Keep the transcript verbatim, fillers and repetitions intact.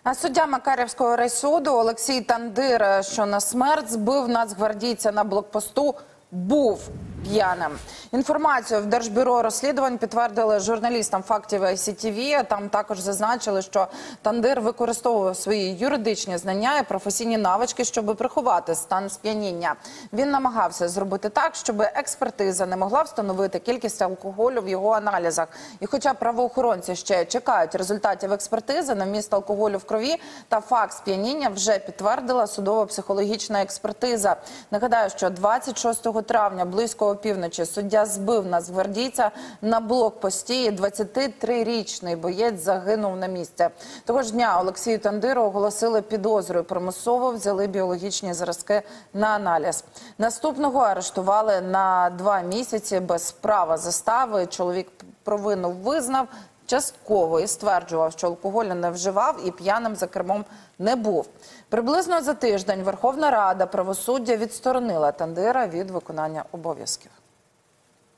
А суддя Макарівського райсуду Олексій Тандир, що на смерть збив нацгвардійця на блокпосту, був п'яним. Інформацію в Держбюро розслідувань підтвердили журналістам фактів ай сі ті ві. Там також зазначили, що Тандир використовував свої юридичні знання і професійні навички, щоб приховати стан сп'яніння. Він намагався зробити так, щоб експертиза не могла встановити кількість алкоголю в його аналізах. І хоча правоохоронці ще чекають результатів експертизи на вміст алкоголю в крові, та факт сп'яніння вже підтвердила судово-психологічна експертиза. Нагадаю, що двадцять шостого травня близько опівночі суддя збив нацгвардійця на блокпості. двадцятитрирічний боєць загинув на місці. Того ж дня Олексію Тандиру оголосили підозрою. Примусово взяли біологічні зразки на аналіз. Наступного арештували на два місяці без права застави. Чоловік провину визнав частково і стверджував, що алкоголю не вживав і п'яним за кермом не був. Приблизно за тиждень Верховна Рада правосуддя відсторонила Тандира від виконання обов'язків.